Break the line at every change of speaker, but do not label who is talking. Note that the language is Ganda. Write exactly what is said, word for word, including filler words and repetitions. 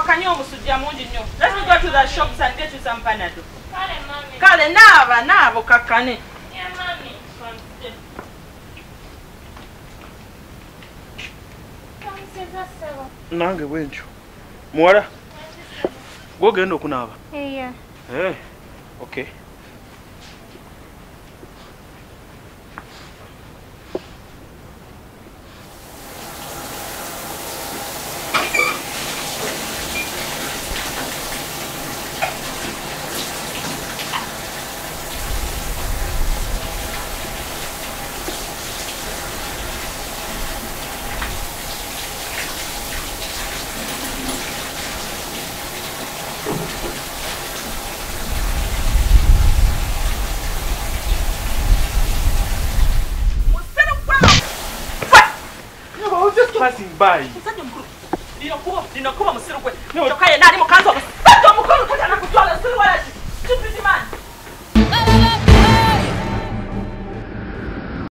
wakanyo musujja mungi nnyo. Let's go to the shops and get you some Panadol. Kale mami. Kale naaba naabo kakane. Yeah mami.
Nange bwencho. Muwala. Gogenda okunaaba.
Yeah.
Eh. Okay. Passing by.
Dino kuba, dino kuba musiru kwe. Chokaye nani mukanzo. Sato mukuru kata